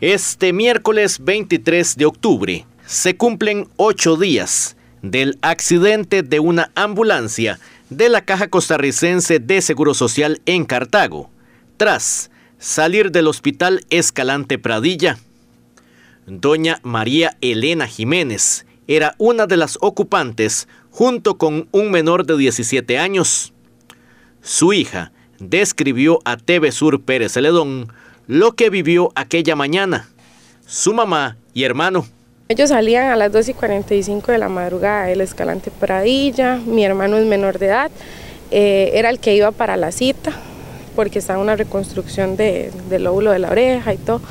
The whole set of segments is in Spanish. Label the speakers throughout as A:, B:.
A: Este miércoles 23 de octubre se cumplen 8 días del accidente de una ambulancia de la Caja Costarricense de Seguro Social en Cartago, tras salir del Hospital Escalante Pradilla. Doña María Elena Jiménez era una de las ocupantes junto con un menor de 17 años. Su hija describió a TV Sur Pérez Celedón lo que vivió aquella mañana, su mamá y hermano.
B: Ellos salían a las 2:45 de la madrugada del Escalante Pradilla. Mi hermano es menor de edad, era el que iba para la cita porque estaba en una reconstrucción del lóbulo de la oreja y todo.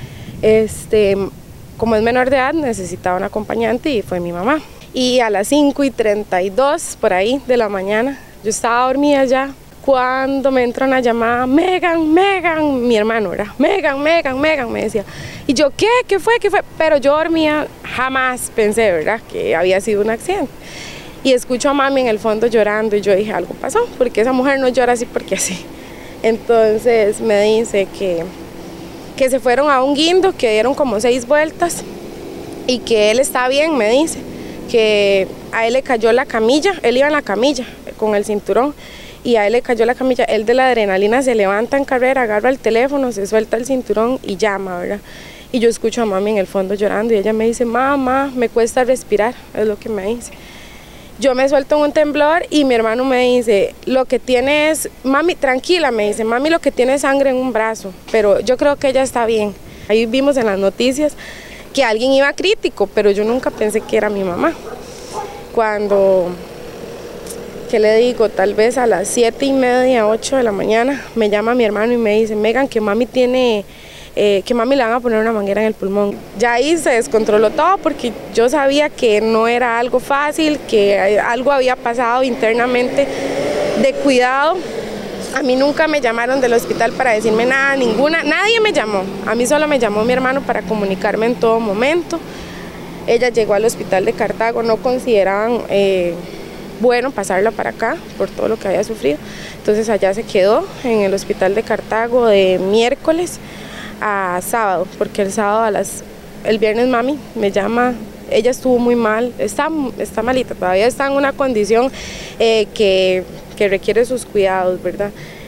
B: Como es menor de edad necesitaba un acompañante y fue mi mamá. Y a las 5:32 por ahí de la mañana, yo estaba dormida ya, cuando me entra una llamada, Megan, Megan, mi hermano era, Megan, Megan, Megan, me decía. Y yo, ¿qué? ¿Qué fue? ¿Qué fue? Pero yo dormía, jamás pensé, ¿verdad?, que había sido un accidente. Y escucho a mami en el fondo llorando y yo dije, algo pasó, porque esa mujer no llora así porque así. Entonces me dice que se fueron a un guindo, que dieron como 6 vueltas y que él está bien, me dice, que a él le cayó la camilla, él iba en la camilla con el cinturón, y a él le cayó la camilla, él de la adrenalina se levanta en carrera, agarra el teléfono, se suelta el cinturón y llama, ¿verdad? Y yo escucho a mami en el fondo llorando y ella me dice, mamá, me cuesta respirar, es lo que me dice. Yo me suelto en un temblor y mi hermano me dice, lo que tiene es, mami, tranquila, me dice, mami lo que tiene es sangre en un brazo, pero yo creo que ella está bien. Ahí vimos en las noticias que alguien iba crítico, pero yo nunca pensé que era mi mamá. Cuando... ¿qué le digo? Tal vez a las 7:30, 8 de la mañana, me llama mi hermano y me dice, Megan, que mami tiene, que mami le van a poner una manguera en el pulmón. Ya ahí se descontroló todo porque yo sabía que no era algo fácil, que algo había pasado internamente de cuidado. A mí nunca me llamaron del hospital para decirme nada, nadie me llamó. A mí solo me llamó mi hermano para comunicarme en todo momento. Ella llegó al hospital de Cartago, no consideraban bueno pasarla para acá por todo lo que había sufrido. Entonces allá se quedó en el hospital de Cartago de miércoles a sábado, porque el sábado el viernes mami me llama, ella estuvo muy mal, está malita, todavía está en una condición que requiere sus cuidados, ¿verdad?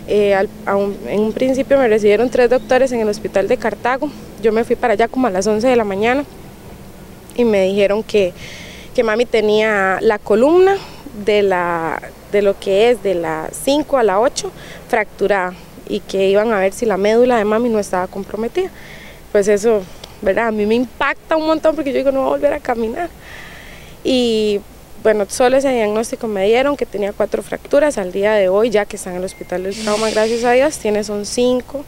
B: En un principio me recibieron 3 doctores en el hospital de Cartago. Yo me fui para allá como a las 11 de la mañana y me dijeron que mami tenía la columna de lo que es de la 5 a la 8 fracturada y que iban a ver si la médula de mami no estaba comprometida. Pues eso, ¿verdad?, a mí me impacta un montón porque yo digo, no voy a volver a caminar. Y bueno, solo ese diagnóstico me dieron, que tenía 4 fracturas. Al día de hoy, ya que está en el hospital del trauma, gracias a Dios, son 5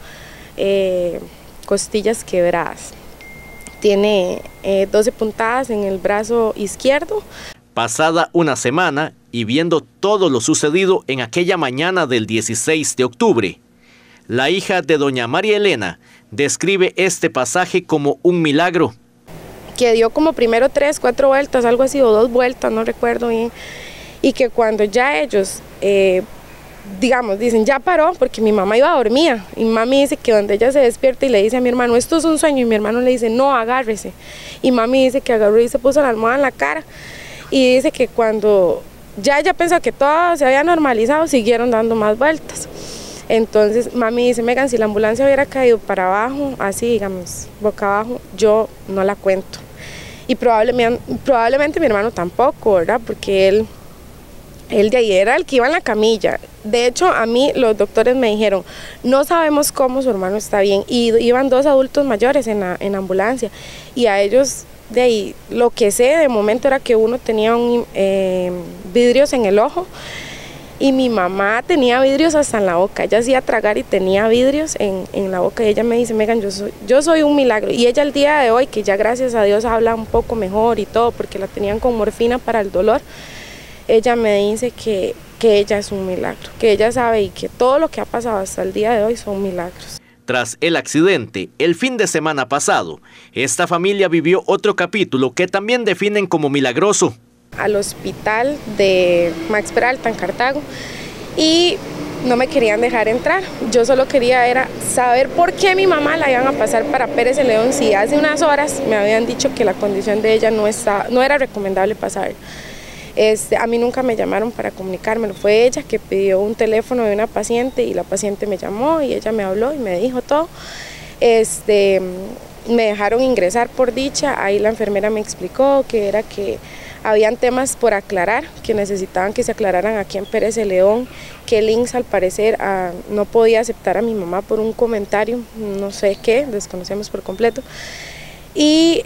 B: costillas quebradas. Tiene 12 puntadas en el brazo izquierdo.
A: Pasada una semana y viendo todo lo sucedido en aquella mañana del 16 de octubre, la hija de doña María Elena describe este pasaje como un milagro.
B: Que dio como primero 3, 4 vueltas, algo así, o 2 vueltas, no recuerdo bien, y que cuando ya ellos, digamos, dicen ya paró, porque mi mamá iba a dormir, y mami dice que donde ella se despierta y le dice a mi hermano, esto es un sueño, y mi hermano le dice, no, agárrese, y mami dice que agarró y se puso la almohada en la cara, y dice que cuando ya ella pensó que todo se había normalizado, siguieron dando más vueltas. Entonces mami dice, Megan, si la ambulancia hubiera caído para abajo, así digamos, boca abajo, yo no la cuento. Y probablemente mi hermano tampoco, ¿verdad? Porque él de ahí era el que iba en la camilla. De hecho, a mí los doctores me dijeron, no sabemos cómo su hermano está bien. Y iban 2 adultos mayores en la ambulancia. Y a ellos, de ahí, lo que sé de momento era que uno tenía vidrios en el ojo. Y mi mamá tenía vidrios hasta en la boca, ella hacía tragar y tenía vidrios en la boca, y ella me dice, Megan, yo soy un milagro. Y ella el día de hoy, que ya gracias a Dios habla un poco mejor y todo, porque la tenían con morfina para el dolor, ella me dice que ella es un milagro, que ella sabe y que todo lo que ha pasado hasta el día de hoy son milagros.
A: Tras el accidente, el fin de semana pasado, esta familia vivió otro capítulo que también definen como milagroso.
B: Al hospital de Max Peralta en Cartago y no me querían dejar entrar. Yo solo quería era saber por qué mi mamá la iban a pasar para Pérez Celedón si hace unas horas me habían dicho que la condición de ella no era recomendable pasar. A mí nunca me llamaron para comunicármelo, fue ella que pidió un teléfono de una paciente y la paciente me llamó y ella me habló y me dijo todo. Me dejaron ingresar por dicha, ahí la enfermera me explicó que era que habían temas por aclarar, que necesitaban que se aclararan aquí en Pérez Celedón, que el INSS al parecer no podía aceptar a mi mamá por un comentario, no sé qué, desconocemos por completo. Y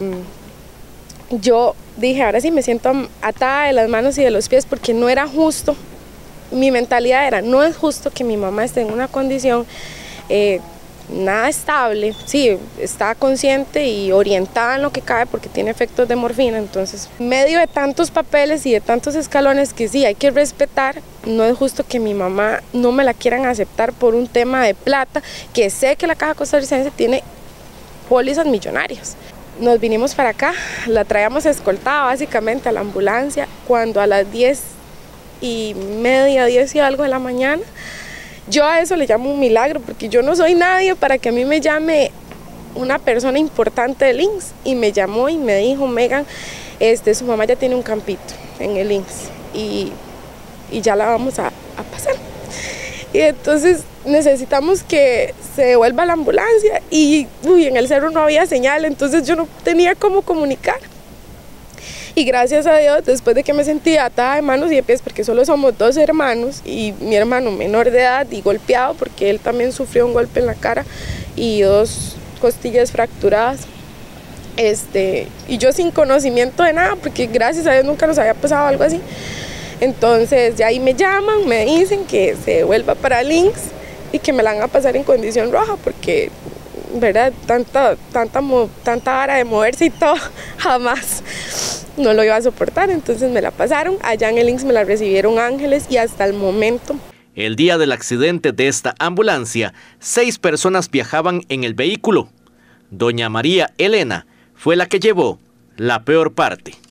B: yo dije, ahora sí me siento atada de las manos y de los pies porque no era justo, mi mentalidad era, no es justo que mi mamá esté en una condición nada estable, sí, está consciente y orientada en lo que cabe porque tiene efectos de morfina, entonces en medio de tantos papeles y de tantos escalones que sí hay que respetar, no es justo que mi mamá no me la quieran aceptar por un tema de plata, que sé que la Caja Costarricense tiene pólizas millonarias. Nos vinimos para acá, la traíamos escoltada básicamente a la ambulancia, cuando a las 10:30, 10 y algo de la mañana, yo a eso le llamo un milagro, porque yo no soy nadie para que a mí me llame una persona importante del INSS. Y me llamó y me dijo, Megan, su mamá ya tiene un campito en el INSS y ya la vamos a pasar. Y entonces necesitamos que se devuelva la ambulancia y en el cerro no había señal, entonces yo no tenía cómo comunicar. Y gracias a Dios, después de que me sentía atada de manos y de pies, porque solo somos 2 hermanos y mi hermano menor de edad y golpeado, porque él también sufrió un golpe en la cara y 2 costillas fracturadas. Y yo sin conocimiento de nada, porque gracias a Dios nunca nos había pasado algo así. Entonces de ahí me llaman, me dicen que se devuelva para el INSS y que me la van a pasar en condición roja, porque, ¿verdad? Tanta vara de moverse y todo, jamás no lo iba a soportar, entonces me la pasaron. Allá en el INSS me la recibieron ángeles y hasta el momento.
A: El día del accidente de esta ambulancia, 6 personas viajaban en el vehículo. Doña María Elena fue la que llevó la peor parte.